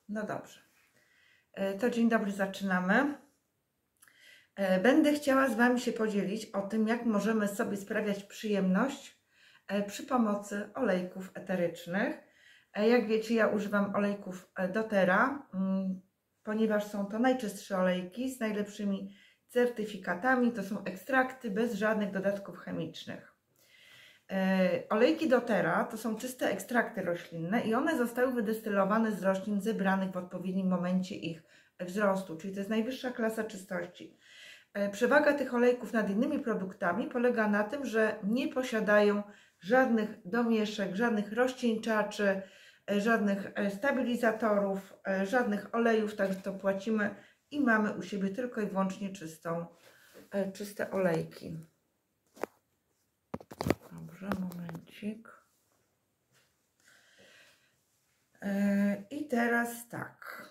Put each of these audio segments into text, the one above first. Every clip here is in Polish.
No dobrze. To dzień dobry, zaczynamy. Będę chciała z Wami się podzielić o tym, jak możemy sobie sprawiać przyjemność przy pomocy olejków eterycznych. Jak wiecie, ja używam olejków doTERRA, ponieważ są to najczystsze olejki z najlepszymi certyfikatami. To są ekstrakty bez żadnych dodatków chemicznych. Olejki doTERRA to są czyste ekstrakty roślinne i one zostały wydestylowane z roślin zebranych w odpowiednim momencie ich wzrostu, czyli to jest najwyższa klasa czystości. Przewaga tych olejków nad innymi produktami polega na tym, że nie posiadają żadnych domieszek, żadnych rozcieńczaczy, żadnych stabilizatorów, żadnych olejów, także to płacimy i mamy u siebie tylko i wyłącznie czyste olejki. Dobrze, momencik. I teraz tak.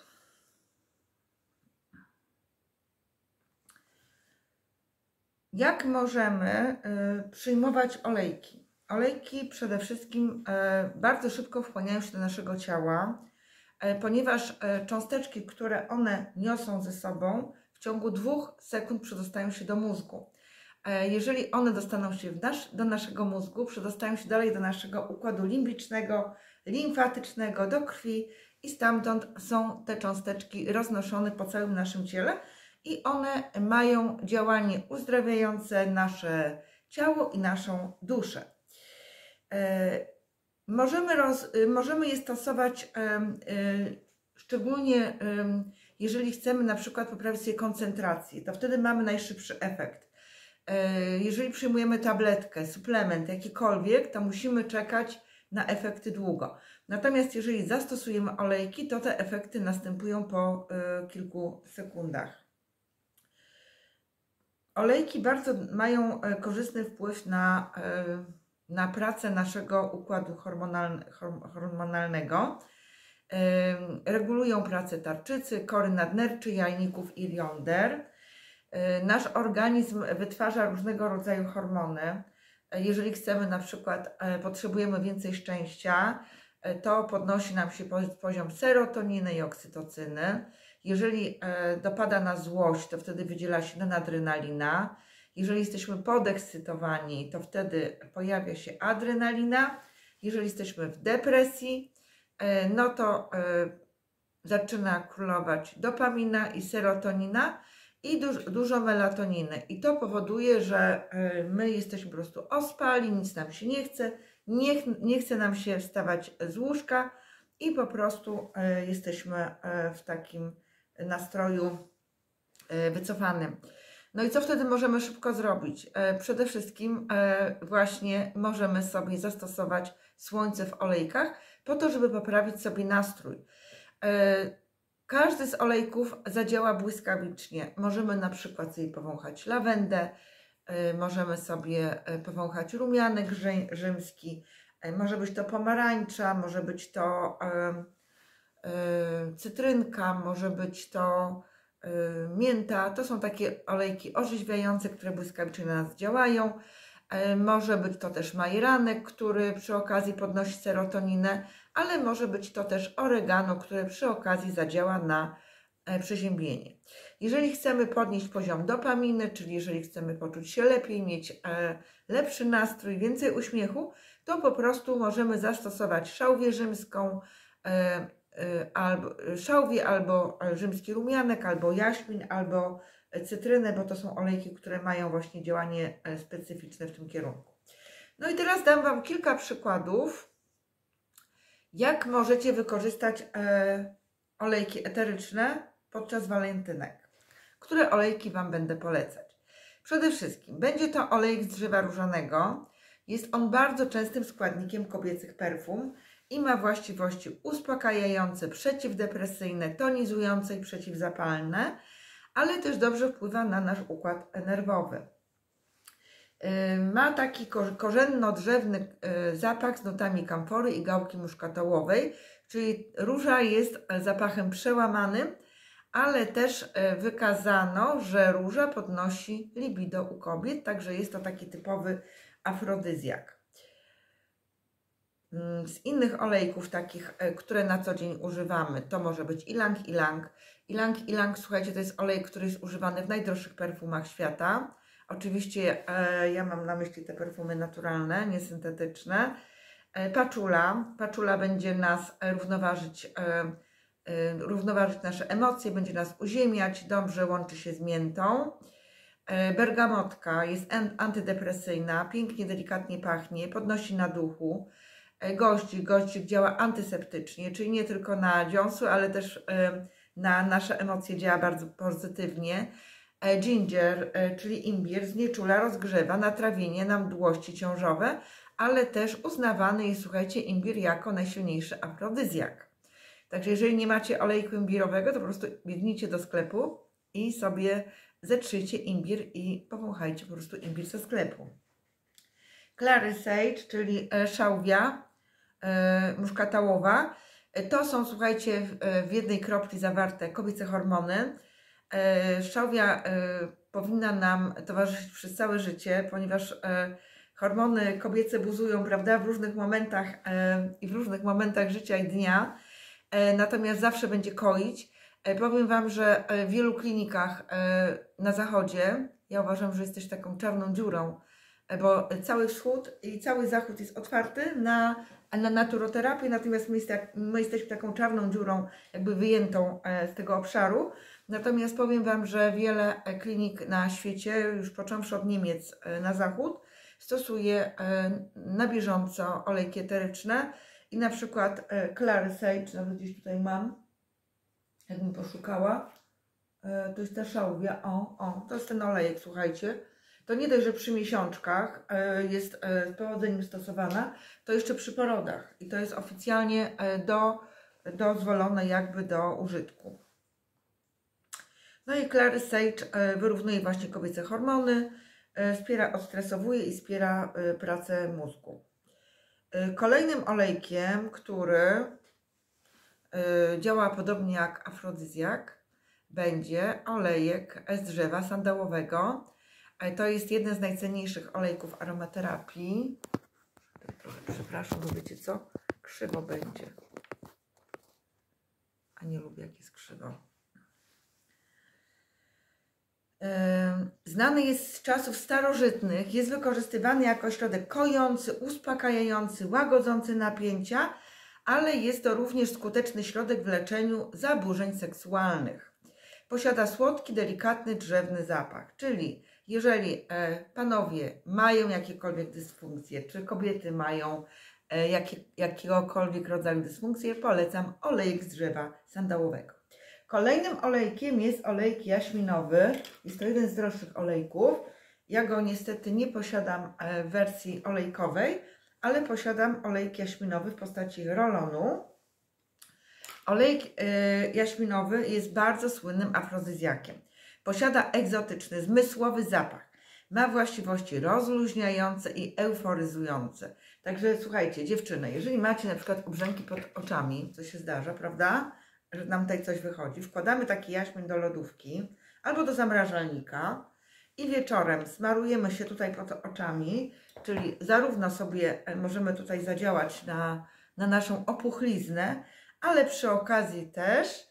Jak możemy przyjmować olejki? Olejki przede wszystkim bardzo szybko wchłaniają się do naszego ciała, ponieważ cząsteczki, które one niosą ze sobą, w ciągu 2 sekund przedostają się do mózgu. Jeżeli one dostaną się do naszego mózgu, przedostają się dalej do naszego układu limbicznego, limfatycznego, do krwi i stamtąd są te cząsteczki roznoszone po całym naszym ciele i one mają działanie uzdrawiające nasze ciało i naszą duszę. Możemy je stosować szczególnie jeżeli chcemy na przykład poprawić sobie koncentrację, to wtedy mamy najszybszy efekt. Jeżeli przyjmujemy tabletkę, suplement jakikolwiek, to musimy czekać na efekty długo. Natomiast jeżeli zastosujemy olejki, to te efekty następują po kilku sekundach. Olejki bardzo mają korzystny wpływ na pracę naszego układu hormonalnego. Regulują pracę tarczycy, kory nadnerczy, jajników i jąder. Nasz organizm wytwarza różnego rodzaju hormony. Jeżeli chcemy, na przykład potrzebujemy więcej szczęścia, to podnosi nam się poziom serotoniny i oksytocyny. Jeżeli dopada nas złość, to wtedy wydziela się adrenalina. Jeżeli jesteśmy podekscytowani, to wtedy pojawia się adrenalina. Jeżeli jesteśmy w depresji, no to zaczyna królować dopamina i serotonina i dużo melatoniny. I to powoduje, że my jesteśmy po prostu ospali, nic nam się nie chce, nie chce nam się wstawać z łóżka i po prostu jesteśmy w takim nastroju wycofanym. No i co wtedy możemy szybko zrobić? Przede wszystkim właśnie możemy sobie zastosować słońce w olejkach po to, żeby poprawić sobie nastrój. Każdy z olejków zadziała błyskawicznie. Możemy na przykład sobie powąchać lawendę, możemy sobie powąchać rumianek rzymski, może być to pomarańcza, może być to cytrynka, może być to mięta. To są takie olejki orzeźwiające, które błyskawicznie na nas działają. Może być to też majeranek, który przy okazji podnosi serotoninę, ale może być to też oregano, które przy okazji zadziała na przeziębienie. Jeżeli chcemy podnieść poziom dopaminy, czyli jeżeli chcemy poczuć się lepiej, mieć lepszy nastrój, więcej uśmiechu, to po prostu możemy zastosować szałwię rzymską, albo rzymski rumianek, albo jaśmin, albo cytrynę, bo to są olejki, które mają właśnie działanie specyficzne w tym kierunku. No i teraz dam Wam kilka przykładów, jak możecie wykorzystać olejki eteryczne podczas walentynek. Które olejki Wam będę polecać? Przede wszystkim będzie to olejek z drzewa różanego. Jest on bardzo częstym składnikiem kobiecych perfum i ma właściwości uspokajające, przeciwdepresyjne, tonizujące i przeciwzapalne, ale też dobrze wpływa na nasz układ nerwowy. Ma taki korzenno-drzewny zapach z nutami kamfory i gałki muszkatołowej, czyli róża jest zapachem przełamanym, ale też wykazano, że róża podnosi libido u kobiet, także jest to taki typowy afrodyzjak. Z innych olejków takich, które na co dzień używamy, to może być ilang ilang. Ilang ilang, słuchajcie, to jest olej, który jest używany w najdroższych perfumach świata. Oczywiście ja mam na myśli te perfumy naturalne, niesyntetyczne. Patchoula. Patchoula będzie nas równoważyć nasze emocje, będzie nas uziemiać, dobrze łączy się z miętą. Bergamotka jest antydepresyjna, pięknie, delikatnie pachnie, podnosi na duchu. Goździk działa antyseptycznie, czyli nie tylko na dziąsły, ale też na nasze emocje działa bardzo pozytywnie. Ginger, czyli imbir, znieczula, rozgrzewa, na trawienie, na mdłości ciążowe, ale też uznawany jest, słuchajcie, imbir jako najsilniejszy afrodyzjak. Także jeżeli nie macie olejku imbirowego, to po prostu biegnijcie do sklepu i sobie zetrzyjcie imbir i powąchajcie po prostu imbir ze sklepu. Clary Sage, czyli szałwia muszkatałowa. To są, słuchajcie, w jednej kropli zawarte kobiece hormony. Szałwia powinna nam towarzyszyć przez całe życie, ponieważ hormony kobiece buzują, prawda, w różnych momentach i w różnych momentach życia i dnia. Natomiast zawsze będzie koić. Powiem Wam, że w wielu klinikach na zachodzie, ja uważam, że jesteś taką czarną dziurą, bo cały wschód i cały zachód jest otwarty na naturoterapię, natomiast my jesteśmy taką czarną dziurą, jakby wyjętą z tego obszaru. Natomiast powiem Wam, że wiele klinik na świecie, już począwszy od Niemiec na zachód, stosuje na bieżąco olejki eteryczne i na przykład Clary Sage, nawet gdzieś tutaj mam, jakbym poszukała, to jest ta szałwia, to jest ten olejek, słuchajcie. To nie dość, że przy miesiączkach jest z powodzeniem stosowana, to jeszcze przy porodach i to jest oficjalnie dozwolone jakby do użytku. No i Clary Sage wyrównuje właśnie kobiece hormony, odstresowuje i wspiera pracę mózgu. Kolejnym olejkiem, który działa podobnie jak afrodyzjak, będzie olejek z drzewa sandałowego. To jest jeden z najcenniejszych olejków aromaterapii. Trochę przepraszam, bo wiecie co? Krzywo będzie. A nie lubię, jak jest krzywo. Znany jest z czasów starożytnych, jest wykorzystywany jako środek kojący, uspokajający, łagodzący napięcia, ale jest to również skuteczny środek w leczeniu zaburzeń seksualnych. Posiada słodki, delikatny, drzewny zapach, czyli jeżeli panowie mają jakiekolwiek dysfunkcje, czy kobiety mają jakiegokolwiek rodzaju dysfunkcje, polecam olejek z drzewa sandałowego. Kolejnym olejkiem jest olejek jaśminowy. Jest to jeden z droższych olejków. Ja go niestety nie posiadam w wersji olejkowej, ale posiadam olejek jaśminowy w postaci rolonu. Olejek jaśminowy jest bardzo słynnym afrodyzjakiem. Posiada egzotyczny, zmysłowy zapach. Ma właściwości rozluźniające i euforyzujące. Także słuchajcie, dziewczyny, jeżeli macie na przykład obrzęki pod oczami, co się zdarza, prawda, że nam tutaj coś wychodzi, wkładamy taki jaśmin do lodówki albo do zamrażalnika i wieczorem smarujemy się tutaj pod oczami, czyli zarówno sobie możemy tutaj zadziałać na naszą opuchliznę, ale przy okazji też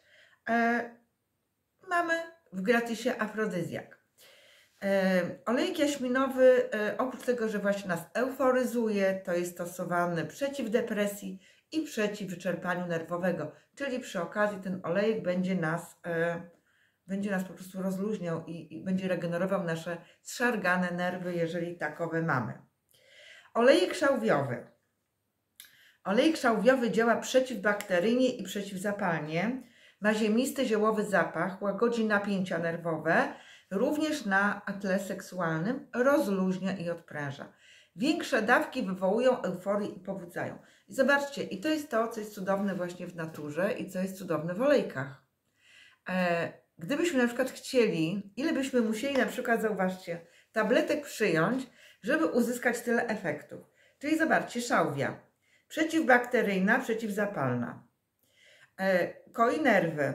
mamy w gratisie afrodyzjak. Olejek jaśminowy, oprócz tego, że właśnie nas euforyzuje, to jest stosowany przeciw depresji i przeciw wyczerpaniu nerwowego, czyli przy okazji ten olejek będzie nas po prostu rozluźniał i będzie regenerował nasze zszargane nerwy, jeżeli takowe mamy. Olejek szałwiowy. Olejek szałwiowy działa przeciwbakteryjnie i przeciwzapalnie. Ma ziemisty, ziołowy zapach, łagodzi napięcia nerwowe, również na tle seksualnym, rozluźnia i odpręża. Większe dawki wywołują euforię i pobudzają. I zobaczcie, i to jest to, co jest cudowne właśnie w naturze i co jest cudowne w olejkach. Gdybyśmy na przykład chcieli, ile byśmy musieli na przykład, zauważcie, tabletek przyjąć, żeby uzyskać tyle efektów. Czyli zobaczcie, szałwia. Przeciwbakteryjna, przeciwzapalna. Koi nerwy.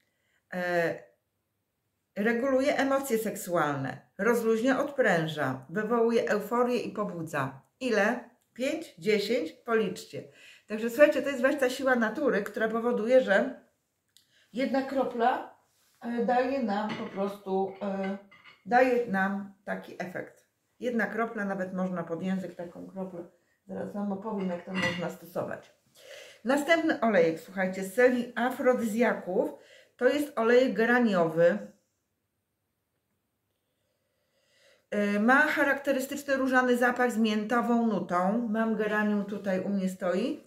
Reguluje emocje seksualne. Rozluźnia, odpręża. Wywołuje euforię i pobudza. Ile? 5, 10, policzcie. Także słuchajcie, to jest właśnie ta siła natury, która powoduje, że jedna kropla daje nam po prostu, daje nam taki efekt. Jedna kropla, nawet można pod język taką kroplę, zaraz Wam opowiem, jak to można stosować. Następny olejek, słuchajcie, z serii afrodyzjaków, to jest olejek geraniowy. Ma charakterystyczny różany zapach z miętową nutą. Mam geranium, tutaj u mnie stoi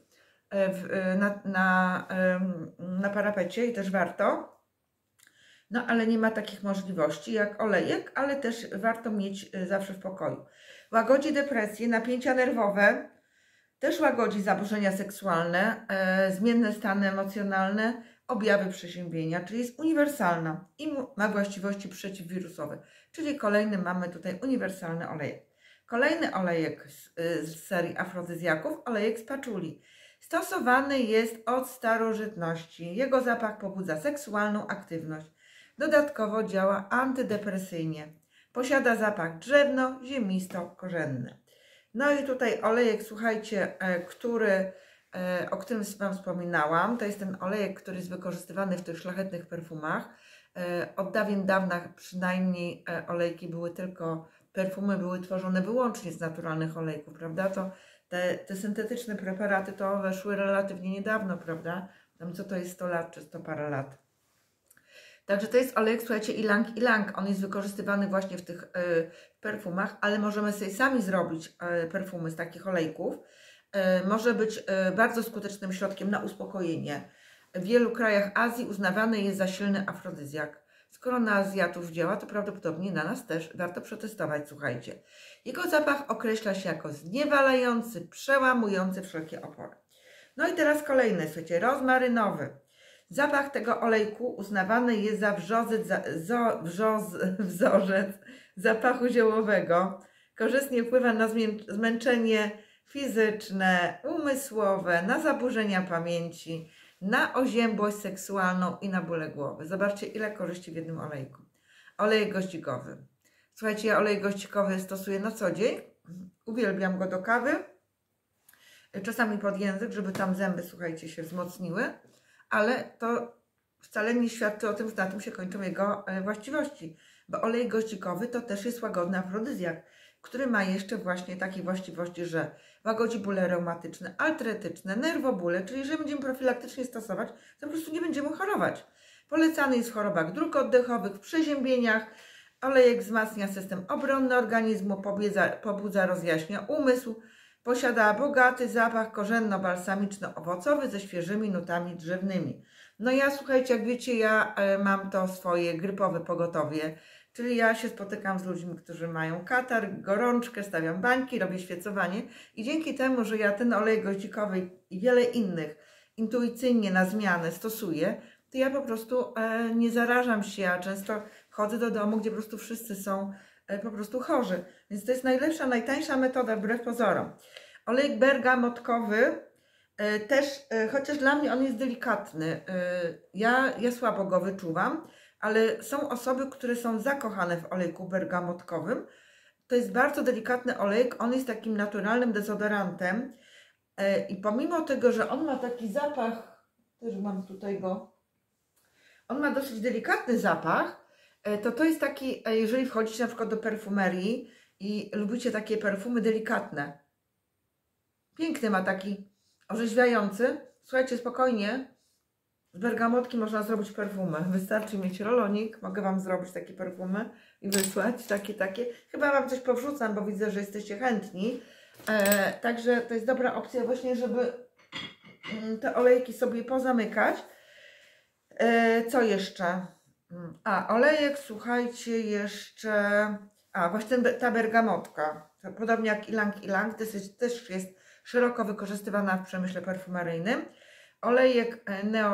na parapecie i też warto. No ale nie ma takich możliwości jak olejek, ale też warto mieć zawsze w pokoju. Łagodzi depresję, napięcia nerwowe, też łagodzi zaburzenia seksualne, zmienne stany emocjonalne, objawy przeziębienia, czyli jest uniwersalna i ma właściwości przeciwwirusowe. Czyli kolejny mamy tutaj uniwersalny olejek. Kolejny olejek z serii afrodyzjaków, olejek z paczuli. Stosowany jest od starożytności. Jego zapach pobudza seksualną aktywność. Dodatkowo działa antydepresyjnie. Posiada zapach drzewno-ziemisto-korzenny. No i tutaj olejek, słuchajcie, o którym Wam wspominałam, to jest ten olejek, który jest wykorzystywany w tych szlachetnych perfumach. Od dawien dawna przynajmniej perfumy były tworzone wyłącznie z naturalnych olejków, prawda? To te syntetyczne preparaty to weszły relatywnie niedawno, prawda? Tam co to jest 100 lat czy 100 parę lat. Także to jest olejek, słuchajcie, Ylang Ylang. On jest wykorzystywany właśnie w tych perfumach, ale możemy sobie sami zrobić perfumy z takich olejków. Może być bardzo skutecznym środkiem na uspokojenie. W wielu krajach Azji uznawany jest za silny afrodyzjak. Skoro na Azjatów działa, to prawdopodobnie na nas też warto przetestować, słuchajcie. Jego zapach określa się jako zniewalający, przełamujący wszelkie opory. No i teraz kolejny, słuchajcie, rozmarynowy. Zapach tego olejku uznawany jest za wzorzec zapachu ziołowego. Korzystnie wpływa na zmęczenie fizyczne, umysłowe, na zaburzenia pamięci, na oziębłość seksualną i na bóle głowy. Zobaczcie, ile korzyści w jednym olejku. Olejek goździkowy. Słuchajcie, ja olejek goździkowy stosuję na co dzień. Uwielbiam go do kawy. Czasami pod język, żeby tam zęby, słuchajcie, się wzmocniły. Ale to wcale nie świadczy o tym, że na tym się kończą jego właściwości. Bo olej goździkowy to też jest łagodny afrodyzjak, który ma jeszcze właśnie takie właściwości, że łagodzi bóle reumatyczne, artretyczne, nerwobóle, czyli jeżeli będziemy profilaktycznie stosować, to po prostu nie będziemy chorować. Polecany jest w chorobach dróg oddechowych, w przeziębieniach. Olejek wzmacnia system obronny organizmu, pobudza, rozjaśnia umysł. Posiada bogaty zapach korzenno-balsamiczno-owocowy ze świeżymi nutami drzewnymi. No ja, słuchajcie, jak wiecie, ja mam to swoje grypowe pogotowie, czyli ja się spotykam z ludźmi, którzy mają katar, gorączkę, stawiam bańki, robię świecowanie i dzięki temu, że ja ten olej goździkowy i wiele innych intuicyjnie na zmianę stosuję, to ja po prostu nie zarażam się, a często chodzę do domu, gdzie po prostu wszyscy są po prostu chorzy. Więc to jest najlepsza, najtańsza metoda wbrew pozorom. Olejek bergamotkowy też, chociaż dla mnie on jest delikatny. Ja słabo go wyczuwam, ale są osoby, które są zakochane w olejku bergamotkowym. To jest bardzo delikatny olejek, on jest takim naturalnym dezodorantem i pomimo tego, że on ma taki zapach, też mam tutaj go, on ma dosyć delikatny zapach, to jest taki, jeżeli wchodzicie na przykład do perfumerii i lubicie takie perfumy delikatne. Piękny ma taki orzeźwiający. Słuchajcie, spokojnie, z bergamotki można zrobić perfumy. Wystarczy mieć rolonik, mogę Wam zrobić takie perfumy i wysłać, takie. Chyba Wam coś powrzucam, bo widzę, że jesteście chętni. Także to jest dobra opcja właśnie, żeby te olejki sobie pozamykać. Co jeszcze? Olejek, słuchajcie, jeszcze... właśnie ta bergamotka. Podobnie jak Ylang Ylang, też jest szeroko wykorzystywana w przemyśle perfumeryjnym. Olejek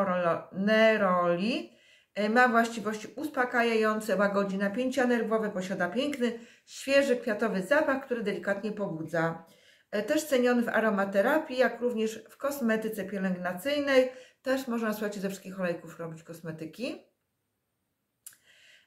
neroli ma właściwości uspokajające, łagodzi napięcia nerwowe, posiada piękny, świeży, kwiatowy zapach, który delikatnie pobudza. Też ceniony w aromaterapii, jak również w kosmetyce pielęgnacyjnej. Też można, słuchajcie, ze wszystkich olejków robić kosmetyki.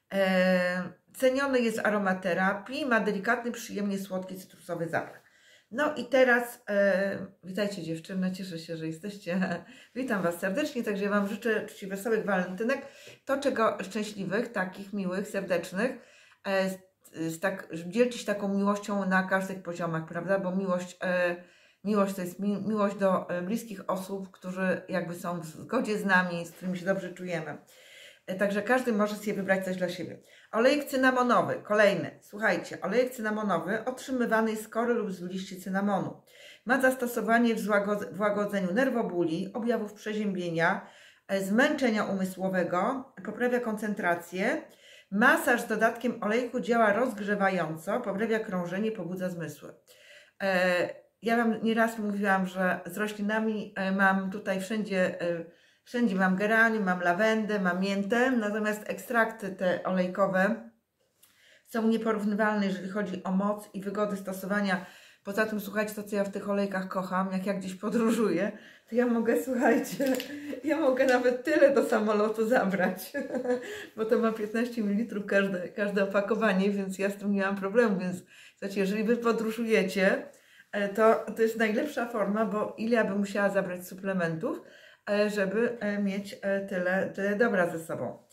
Ceniony jest w aromaterapii, ma delikatny, przyjemnie słodki, cytrusowy zapach. No i teraz witajcie dziewczyny, cieszę się, że jesteście. Witam Was serdecznie, także ja Wam życzę wesołych walentynek. To czego szczęśliwych, takich miłych, serdecznych, dzielcie się taką miłością na każdych poziomach, prawda? Bo miłość to jest miłość do bliskich osób, którzy jakby są w zgodzie z nami, z którymi się dobrze czujemy. Także każdy może sobie wybrać coś dla siebie. Olejek cynamonowy, kolejny. Słuchajcie, olejek cynamonowy otrzymywany jest z kory lub z liści cynamonu. Ma zastosowanie w łagodzeniu nerwobóli, objawów przeziębienia, zmęczenia umysłowego, poprawia koncentrację. Masaż z dodatkiem olejku działa rozgrzewająco, poprawia krążenie, pobudza zmysły. Ja Wam nieraz mówiłam, że z roślinami mam tutaj wszędzie mam geranium, mam lawendę, mam miętę, natomiast ekstrakty te olejkowe są nieporównywalne, jeżeli chodzi o moc i wygodę stosowania. Poza tym, słuchajcie, to co ja w tych olejkach kocham, jak ja gdzieś podróżuję, to ja mogę, słuchajcie, ja mogę nawet tyle do samolotu zabrać, bo to ma 15 ml każde opakowanie, więc ja z tym nie mam problemu, więc słuchajcie, jeżeli Wy podróżujecie, to jest najlepsza forma, bo ile ja bym musiała zabrać suplementów, żeby mieć tyle dobra ze sobą.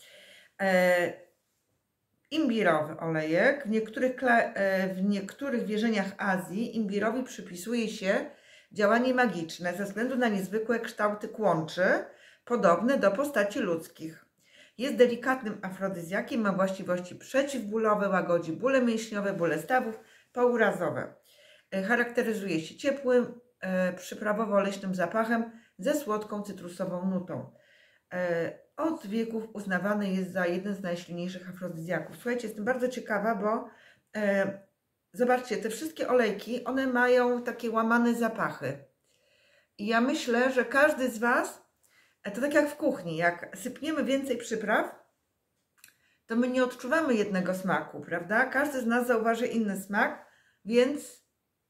Imbirowy olejek. W niektórych wierzeniach Azji imbirowi przypisuje się działanie magiczne ze względu na niezwykłe kształty kłączy, podobne do postaci ludzkich. Jest delikatnym afrodyzjakiem, ma właściwości przeciwbólowe, łagodzi bóle mięśniowe, bóle stawów, pourazowe. Charakteryzuje się ciepłym, przyprawowo-leśnym zapachem ze słodką, cytrusową nutą. Od wieków uznawany jest za jeden z najsilniejszych afrodyzjaków. Słuchajcie, jestem bardzo ciekawa, bo zobaczcie, te wszystkie olejki, one mają takie łamane zapachy. I ja myślę, że każdy z Was, to tak jak w kuchni, jak sypniemy więcej przypraw, to my nie odczuwamy jednego smaku, prawda? Każdy z nas zauważy inny smak, więc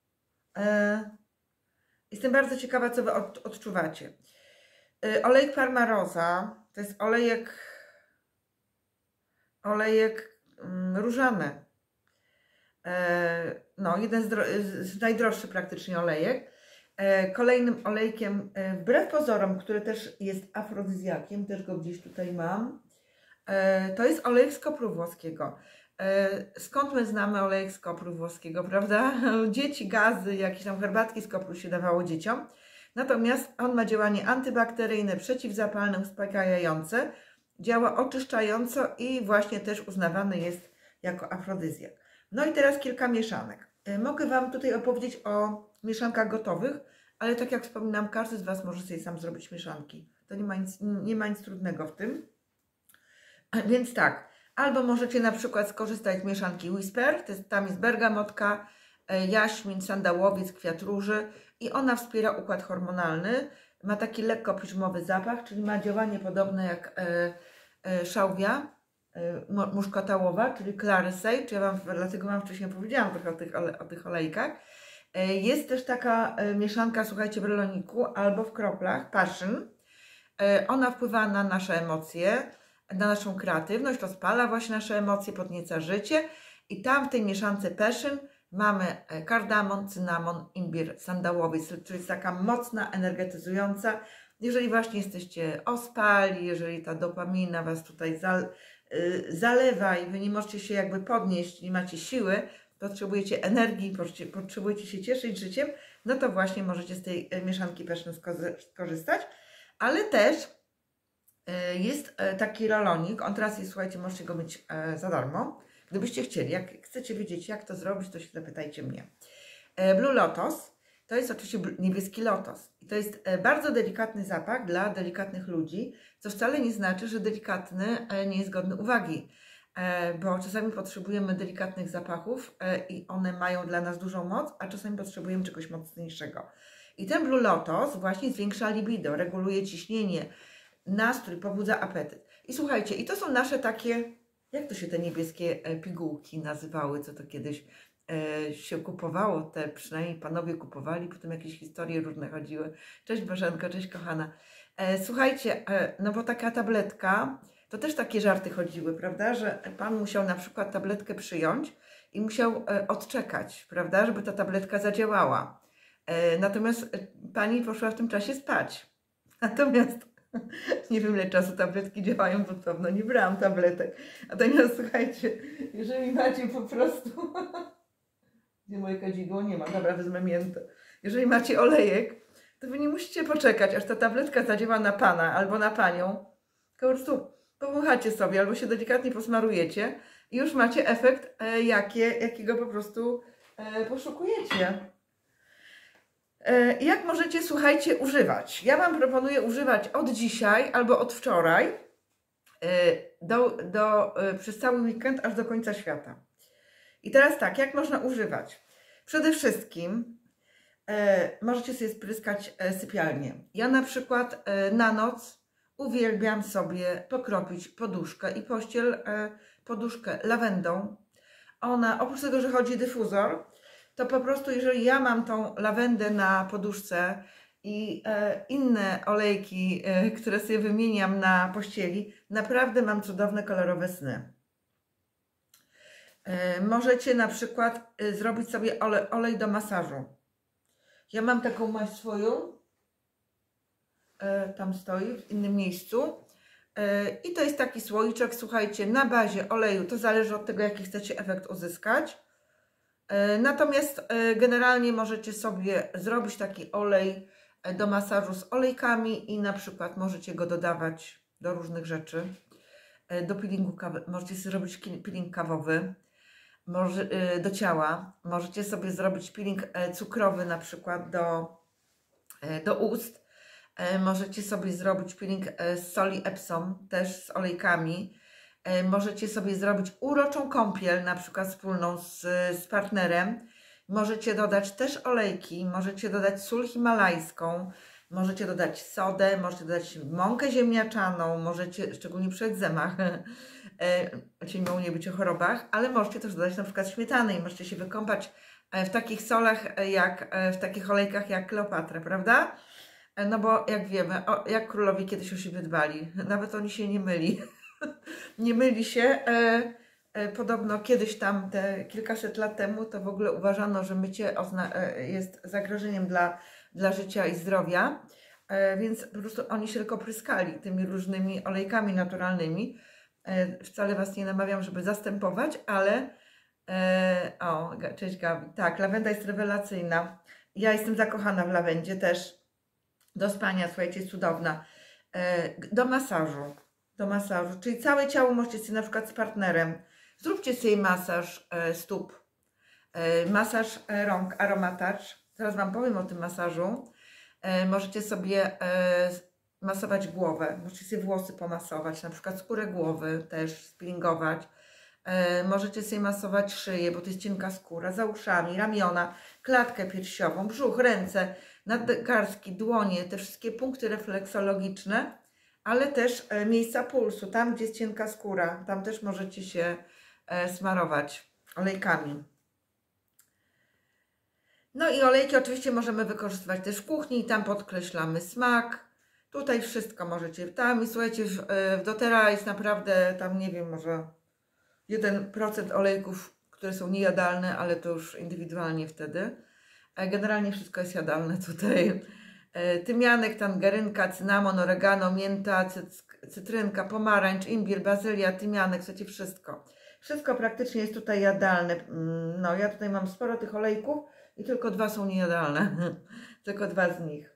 jestem bardzo ciekawa, co Wy odczuwacie. Olejek Parma Rosa to jest olejek różany. No, jeden z najdroższych praktycznie olejek. Kolejnym olejkiem, wbrew pozorom, który też jest afrodyzjakiem, też go gdzieś tutaj mam, to jest olejek z kopru włoskiego. Skąd my znamy olejek z kopru włoskiego, prawda? Dzieci, gazy, jakieś tam herbatki z kopru się dawało dzieciom. Natomiast on ma działanie antybakteryjne, przeciwzapalne, uspokajające, działa oczyszczająco i właśnie też uznawany jest jako afrodyzjak. No i teraz kilka mieszanek. Mogę Wam tutaj opowiedzieć o mieszankach gotowych, ale tak jak wspominam, każdy z Was może sobie sam zrobić mieszanki. To nie ma nic trudnego w tym. Więc tak, albo możecie na przykład skorzystać z mieszanki Whisper, tam jest bergamotka, jaśmin, sandałowiec, kwiat róży i ona wspiera układ hormonalny. Ma taki lekko piżmowy zapach, czyli ma działanie podobne jak szałwia muszkatałowa, czyli Clary Sage. Dlatego Wam wcześniej powiedziałam trochę o tych olejkach. Jest też taka mieszanka, słuchajcie, w reloniku albo w kroplach, Passion. Ona wpływa na nasze emocje, na naszą kreatywność, rozpala właśnie nasze emocje, podnieca życie i tam w tej mieszance Passion mamy kardamon, cynamon, imbir, sandałowiec, czyli jest taka mocna, energetyzująca. Jeżeli właśnie jesteście ospali, jeżeli ta dopamina Was tutaj zalewa i Wy nie możecie się jakby podnieść, nie macie siły, potrzebujecie energii, potrzebujecie się cieszyć życiem, no to właśnie możecie z tej mieszanki Passion skorzystać. Ale też jest taki rolonik, on teraz jest, słuchajcie, możecie go mieć za darmo. Gdybyście chcieli, jak chcecie wiedzieć, jak to zrobić, to się zapytajcie mnie. Blue Lotus to jest oczywiście niebieski lotos. I to jest bardzo delikatny zapach dla delikatnych ludzi, co wcale nie znaczy, że delikatny nie jest godny uwagi. Bo czasami potrzebujemy delikatnych zapachów i one mają dla nas dużą moc, a czasami potrzebujemy czegoś mocniejszego. I ten Blue Lotus właśnie zwiększa libido, reguluje ciśnienie, nastrój, pobudza apetyt. I słuchajcie, i to są nasze takie, jak to się te niebieskie pigułki nazywały, co to kiedyś się kupowało, te przynajmniej panowie kupowali, potem jakieś historie różne chodziły. Cześć Bożenko, cześć kochana. Słuchajcie, no bo taka tabletka, to też takie żarty chodziły, prawda, że pan musiał na przykład tabletkę przyjąć i musiał odczekać, prawda, żeby ta tabletka zadziałała. Natomiast pani poszła w tym czasie spać. Natomiast nie wiem, ile czasu tabletki działają, bo pewno nie brałam tabletek. Natomiast słuchajcie, jeżeli macie po prostu... Gdzie moje kadzidło? Nie ma. Dobra, wezmę miętę. Jeżeli macie olejek, to wy nie musicie poczekać, aż ta tabletka zadziała na pana albo na panią. Tylko po prostu powąchacie sobie albo się delikatnie posmarujecie i już macie efekt, jakiego po prostu poszukujecie. Jak możecie, słuchajcie, używać? Ja Wam proponuję używać od dzisiaj albo od wczoraj przez cały weekend aż do końca świata. I teraz tak, jak można używać? Przede wszystkim możecie sobie spryskać sypialnię. Ja na przykład na noc uwielbiam sobie pokropić poduszkę i pościel, poduszkę lawendą. Ona, oprócz tego, że chodzi dyfuzor, to po prostu jeżeli ja mam tą lawendę na poduszce i inne olejki, które sobie wymieniam na pościeli, naprawdę mam cudowne, kolorowe sny. Możecie na przykład zrobić sobie olej do masażu. Ja mam taką maść swoją, tam stoi w innym miejscu i to jest taki słoiczek, słuchajcie, na bazie oleju, to zależy od tego, jaki chcecie efekt uzyskać. Natomiast generalnie możecie sobie zrobić taki olej do masażu z olejkami i na przykład możecie go dodawać do różnych rzeczy. Do peelingu kawy, możecie sobie zrobić peeling kawowy do ciała. Możecie sobie zrobić peeling cukrowy na przykład do ust. Możecie sobie zrobić peeling z soli Epsom, też z olejkami. Możecie sobie zrobić uroczą kąpiel, na przykład wspólną z partnerem. Możecie dodać też olejki, możecie dodać sól himalajską, możecie dodać sodę, możecie dodać mąkę ziemniaczaną, możecie, szczególnie przy egzemach, czyli miało nie być o chorobach, ale możecie też dodać na przykład śmietany i możecie się wykąpać w takich solach, w takich olejkach jak Kleopatra, prawda? No bo jak wiemy, jak królowie kiedyś o siebie dbali, nawet oni się nie myli. Nie myli się. Podobno kiedyś tam, te kilkaset lat temu, to w ogóle uważano, że mycie jest zagrożeniem dla życia i zdrowia, więc po prostu oni się tylko pryskali tymi różnymi olejkami naturalnymi. Wcale Was nie namawiam, żeby zastępować, ale o, cześć Gabi. Tak, lawenda jest rewelacyjna. Ja jestem zakochana w lawendzie też. Do spania, słuchajcie, jest cudowna. Do masażu, czyli całe ciało możecie sobie na przykład z partnerem. Zróbcie sobie masaż stóp, masaż rąk, aromatacz. Zaraz Wam powiem o tym masażu. Możecie sobie masować głowę, możecie sobie włosy pomasować, na przykład skórę głowy też spinningować. Możecie sobie masować szyję, bo to jest cienka skóra, za uszami, ramiona, klatkę piersiową, brzuch, ręce, nadgarstki, dłonie, te wszystkie punkty refleksologiczne, ale też miejsca pulsu, tam gdzie jest cienka skóra, tam też możecie się smarować olejkami. No i olejki oczywiście możemy wykorzystywać też w kuchni i tam podkreślamy smak. Tutaj wszystko możecie, tam i słuchajcie, w doTERRA jest naprawdę, tam nie wiem, może 1% olejków, które są niejadalne, ale to już indywidualnie wtedy. Generalnie wszystko jest jadalne tutaj. Tymianek, tangerynka, cynamon, oregano, mięta, cytrynka, pomarańcz, imbir, bazylia, tymianek, słuchajcie, wszystko. Wszystko praktycznie jest tutaj jadalne. No, ja tutaj mam sporo tych olejków i tylko 2 są niejadalne. Tylko 2 z nich.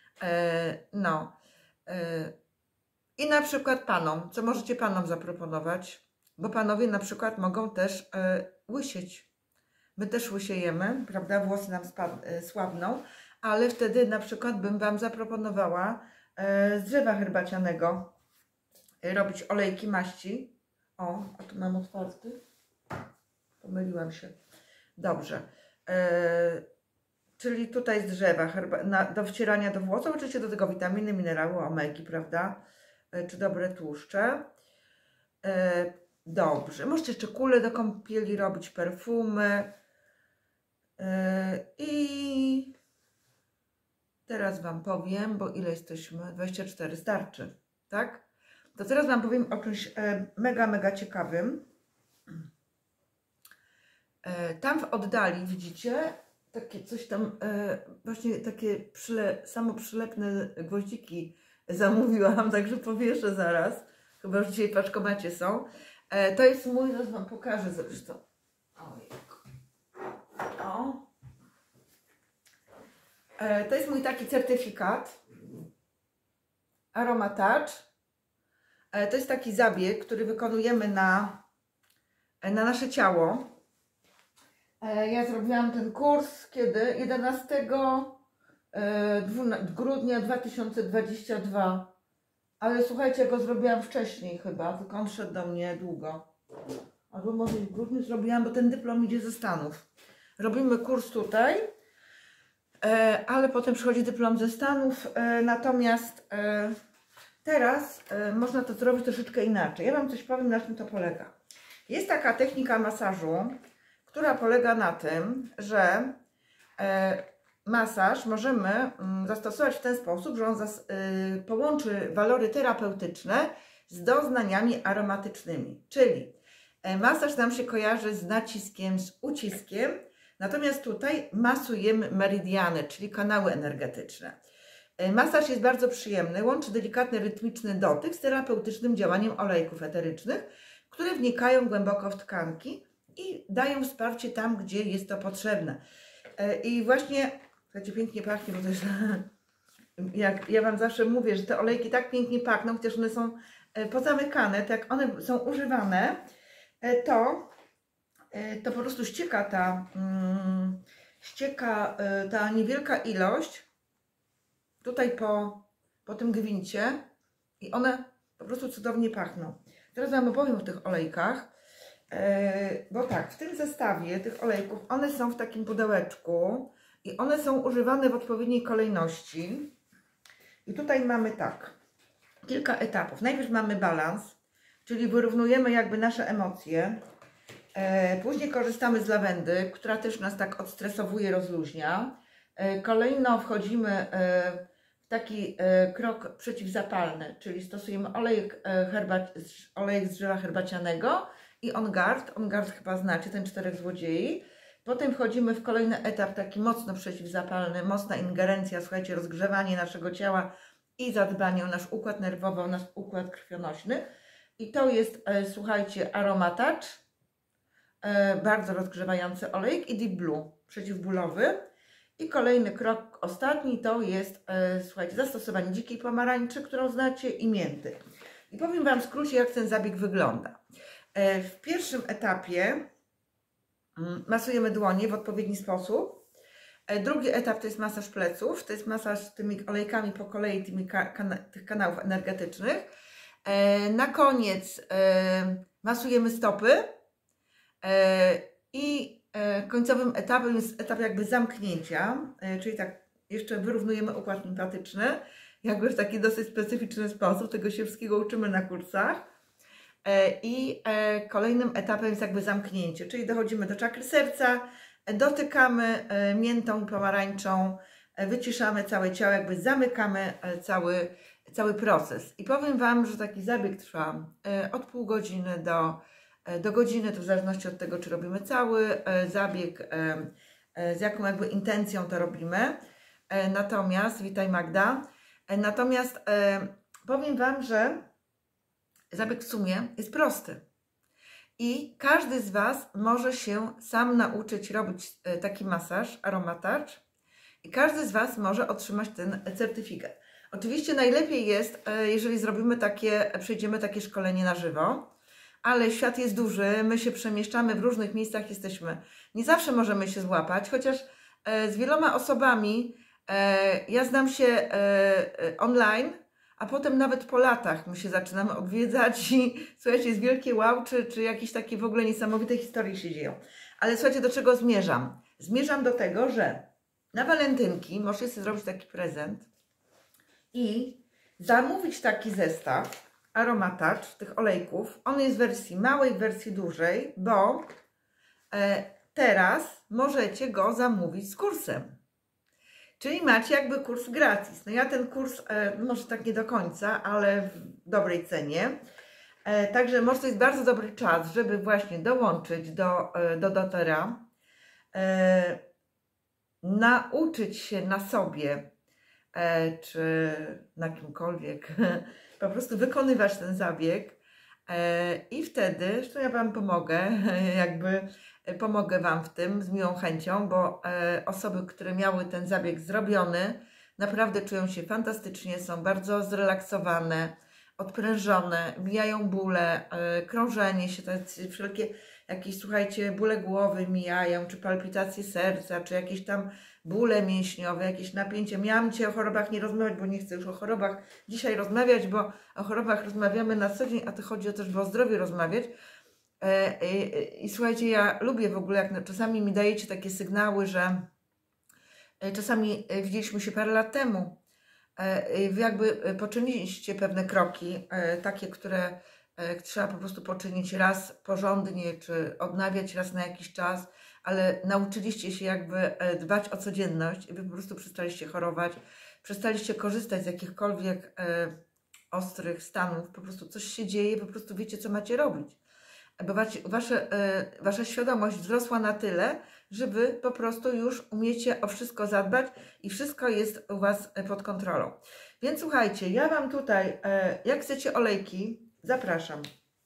I na przykład panom, co możecie panom zaproponować? Bo panowie na przykład mogą też łysieć. My też łysiejemy, prawda? Włosy nam słabną, ale wtedy na przykład bym Wam zaproponowała z drzewa herbacianego robić olejki maści. O, a tu mam otwarty. Pomyliłam się. Dobrze. Czyli tutaj z drzewa do wcierania do włosów, oczywiście do tego witaminy, minerały, omegi, prawda? Czy dobre tłuszcze. Dobrze. Możecie jeszcze kule do kąpieli robić, perfumy. I teraz Wam powiem, bo ile jesteśmy? 24, starczy, tak? To teraz Wam powiem o czymś mega ciekawym. Tam w oddali, widzicie, takie coś tam, właśnie takie samoprzylepne gwoździki zamówiłam, także powieszę zaraz. Chyba już dzisiaj w paczkomacie są. To jest mój, zaraz Wam pokażę zresztą. Ojejku. O. To jest mój taki certyfikat Aroma Touch. To jest taki zabieg, który wykonujemy na nasze ciało. Ja zrobiłam ten kurs kiedy? 11 grudnia 2022. Ale słuchajcie, ja go zrobiłam wcześniej chyba, tylko on szedł do mnie długo. Albo może w grudniu zrobiłam, bo ten dyplom idzie ze Stanów. Robimy kurs tutaj, ale potem przychodzi dyplom ze Stanów. Natomiast teraz można to zrobić troszeczkę inaczej. Ja Wam coś powiem, na czym to polega. Jest taka technika masażu, która polega na tym, że masaż możemy zastosować w ten sposób, że on połączy walory terapeutyczne z doznaniami aromatycznymi. Czyli masaż nam się kojarzy z naciskiem, z uciskiem, natomiast tutaj masujemy meridiany, czyli kanały energetyczne. Masaż jest bardzo przyjemny, łączy delikatny, rytmiczny dotyk z terapeutycznym działaniem olejków eterycznych, które wnikają głęboko w tkanki i dają wsparcie tam, gdzie jest to potrzebne. I właśnie, słuchajcie, pięknie pachnie, bo to jest, jak ja Wam zawsze mówię, że te olejki tak pięknie pachną, chociaż one są pozamykane, tak jak one są używane, to po prostu ścieka ta niewielka ilość tutaj po tym gwincie i one po prostu cudownie pachną. Teraz Wam opowiem o tych olejkach, bo tak, w tym zestawie tych olejków, one są w takim pudełeczku i one są używane w odpowiedniej kolejności. I tutaj mamy tak, kilka etapów. Najpierw mamy balans, czyli wyrównujemy jakby nasze emocje. Później korzystamy z lawendy, która też nas tak odstresowuje, rozluźnia. Kolejno wchodzimy w taki krok przeciwzapalny, czyli stosujemy olejek z drzewa herbacianego i On Guard. On Guard chyba znacie, ten 4 złodziei. Potem wchodzimy w kolejny etap, taki mocno przeciwzapalny, mocna ingerencja, słuchajcie, rozgrzewanie naszego ciała i zadbanie o nasz układ nerwowy, o nasz układ krwionośny. I to jest, słuchajcie, Aroma Touch, bardzo rozgrzewający olejek, i Deep Blue, przeciwbólowy. I kolejny krok, ostatni, to jest, słuchajcie, zastosowanie dzikiej pomarańczy, którą znacie, i mięty. I powiem Wam w skrócie, jak ten zabieg wygląda. W pierwszym etapie masujemy dłonie w odpowiedni sposób. Drugi etap to jest masaż pleców, to jest masaż tymi olejkami po kolei, tych kanałów energetycznych. Na koniec masujemy stopy i końcowym etapem jest etap jakby zamknięcia, czyli tak jeszcze wyrównujemy układ limfatyczny, jakby w taki dosyć specyficzny sposób, tego się wszystkiego uczymy na kursach. I kolejnym etapem jest jakby zamknięcie, czyli dochodzimy do czakry serca, dotykamy miętą, pomarańczą, wyciszamy całe ciało, jakby zamykamy cały proces. I powiem Wam, że taki zabieg trwa od pół godziny do godziny, to w zależności od tego, czy robimy cały zabieg, z jaką jakby intencją to robimy. Natomiast, witaj Magda, natomiast powiem Wam, że zabieg w sumie jest prosty i każdy z Was może się sam nauczyć robić taki masaż Aroma Touch i każdy z Was może otrzymać ten certyfikat. Oczywiście najlepiej jest, jeżeli przejdziemy takie szkolenie na żywo, ale świat jest duży, my się przemieszczamy, w różnych miejscach jesteśmy. Nie zawsze możemy się złapać, chociaż z wieloma osobami ja znam się online, a potem nawet po latach my się zaczynamy odwiedzać i słuchajcie, jest wielkie wow, czy jakieś takie w ogóle niesamowite historie się dzieją. Ale słuchajcie, do czego zmierzam? Zmierzam do tego, że na walentynki możecie sobie zrobić taki prezent i zamówić taki zestaw Aroma Touch, tych olejków. On jest w wersji małej, w wersji dużej, bo teraz możecie go zamówić z kursem. Czyli macie jakby kurs gratis. No ja ten kurs, może tak nie do końca, ale w dobrej cenie. Także może to jest bardzo dobry czas, żeby właśnie dołączyć do dotera. nauczyć się na sobie, czy na kimkolwiek, po prostu wykonywać ten zabieg i wtedy, zresztą ja Wam pomogę, jakby pomogę Wam w tym z miłą chęcią, bo osoby, które miały ten zabieg zrobiony, naprawdę czują się fantastycznie, są bardzo zrelaksowane, odprężone, mijają bóle, krążenie się, te wszelkie jakieś, słuchajcie, bóle głowy mijają, czy palpitacje serca, czy jakieś tam bóle mięśniowe, jakieś napięcie. Miałam dzisiaj o chorobach nie rozmawiać, bo nie chcę już o chorobach dzisiaj rozmawiać, bo o chorobach rozmawiamy na co dzień, a to chodzi o to, żeby o zdrowiu rozmawiać. I słuchajcie, ja lubię w ogóle, jak czasami mi dajecie takie sygnały, że czasami widzieliśmy się parę lat temu, wy jakby poczyniliście pewne kroki, takie, które trzeba po prostu poczynić raz porządnie, czy odnawiać raz na jakiś czas, ale nauczyliście się jakby dbać o codzienność i wy po prostu przestaliście chorować, przestaliście korzystać z jakichkolwiek ostrych stanów, po prostu coś się dzieje, po prostu wiecie, co macie robić. Bo wasza świadomość wzrosła na tyle, że wy po prostu już umiecie o wszystko zadbać i wszystko jest u was pod kontrolą. Więc słuchajcie, ja Wam tutaj, jak chcecie olejki, zapraszam.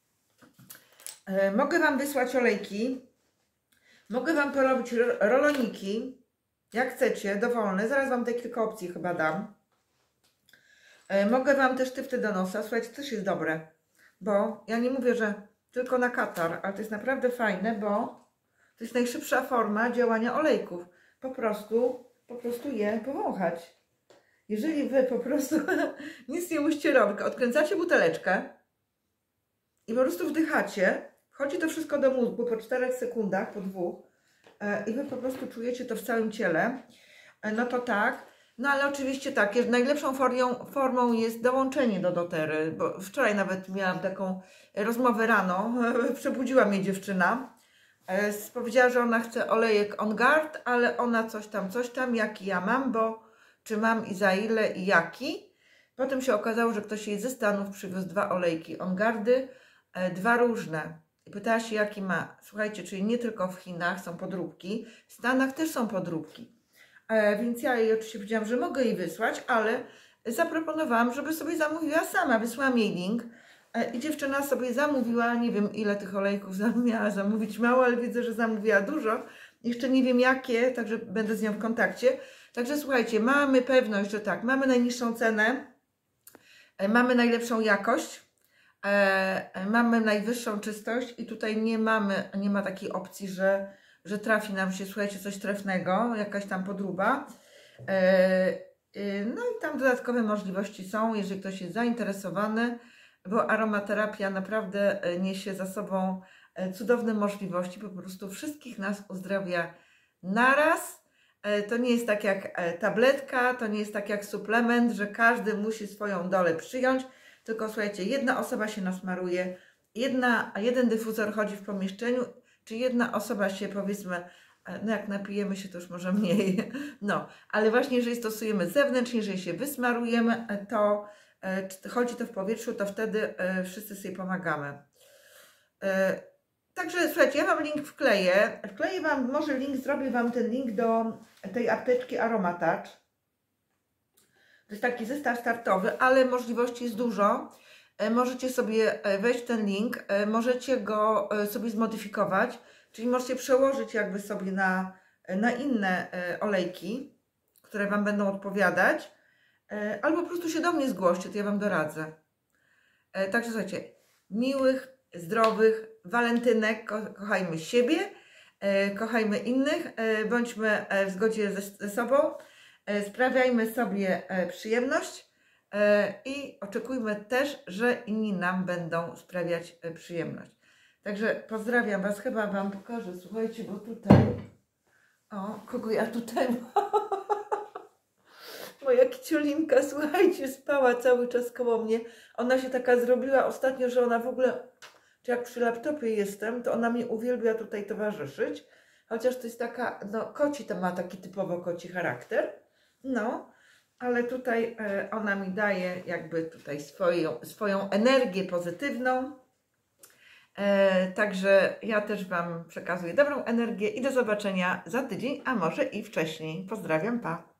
Mogę Wam wysłać olejki, mogę Wam porobić roloniki, jak chcecie, dowolne. Zaraz Wam te kilka opcji chyba dam. Mogę Wam też sztywty do nosa, słuchajcie, to też jest dobre, bo ja nie mówię, że tylko na katar, ale to jest naprawdę fajne, bo to jest najszybsza forma działania olejków. Po prostu je powąchać. Jeżeli Wy po prostu nic nie musicie robić, odkręcacie buteleczkę i po prostu wdychacie, wchodzi to wszystko do mózgu po 4 sekundach, po 2 i Wy po prostu czujecie to w całym ciele, no to tak. No ale oczywiście tak, najlepszą formą jest dołączenie do doTERRY, bo wczoraj nawet miałam taką rozmowę rano, przebudziła mnie dziewczyna, powiedziała, że ona chce olejek On Guard, ale ona coś tam, jaki ja mam, bo czy mam i za ile i jaki. Potem się okazało, że ktoś jej ze Stanów przywiózł 2 olejki On Guardy, 2 różne. I pytała się, jaki ma. Słuchajcie, czyli nie tylko w Chinach są podróbki, w Stanach też są podróbki. Więc ja jej oczywiście powiedziałam, że mogę jej wysłać, ale zaproponowałam, żeby sobie zamówiła sama. Wysłałam jej link i dziewczyna sobie zamówiła, nie wiem ile tych olejków miała zamówić, mało, ale widzę, że zamówiła dużo. Jeszcze nie wiem jakie, także będę z nią w kontakcie. Także słuchajcie, mamy pewność, że tak, mamy najniższą cenę, mamy najlepszą jakość, mamy najwyższą czystość i tutaj nie ma takiej opcji, że trafi nam się, słuchajcie, coś trefnego, jakaś tam podróba. No i tam dodatkowe możliwości są, jeżeli ktoś jest zainteresowany, bo aromaterapia naprawdę niesie za sobą cudowne możliwości, po prostu wszystkich nas uzdrawia naraz. To nie jest tak jak tabletka, to nie jest tak jak suplement, że każdy musi swoją dolę przyjąć, tylko słuchajcie, jedna osoba się nasmaruje, jeden dyfuzor chodzi w pomieszczeniu, czy jedna osoba się, powiedzmy, no jak napijemy się, to już może mniej, no, ale właśnie jeżeli stosujemy zewnętrznie, jeżeli się wysmarujemy, to chodzi to w powietrzu, to wtedy wszyscy sobie pomagamy. Także słuchajcie, ja Wam link wkleję Wam, może zrobię Wam ten link do tej apteczki Aromatouch. To jest taki zestaw startowy, ale możliwości jest dużo. Możecie sobie wejść w ten link, możecie go sobie zmodyfikować, czyli możecie przełożyć jakby sobie na inne olejki, które Wam będą odpowiadać, albo po prostu się do mnie zgłoście, to ja Wam doradzę. Także słuchajcie, miłych, zdrowych walentynek, kochajmy siebie, kochajmy innych, bądźmy w zgodzie ze sobą, sprawiajmy sobie przyjemność i oczekujmy też, że inni nam będą sprawiać przyjemność. Także pozdrawiam Was, chyba Wam pokażę, słuchajcie, bo tutaj, o, kogo ja tutaj mam? Moja kiciolinka, słuchajcie, spała cały czas koło mnie. Ona się taka zrobiła ostatnio, że ona w ogóle, czy jak przy laptopie jestem, to ona mi uwielbia tutaj towarzyszyć. Chociaż to jest taka, no koci to ma taki typowo koci charakter. No, ale tutaj ona mi daje jakby tutaj swoją energię pozytywną. Także ja też Wam przekazuję dobrą energię i do zobaczenia za tydzień, a może i wcześniej. Pozdrawiam, pa!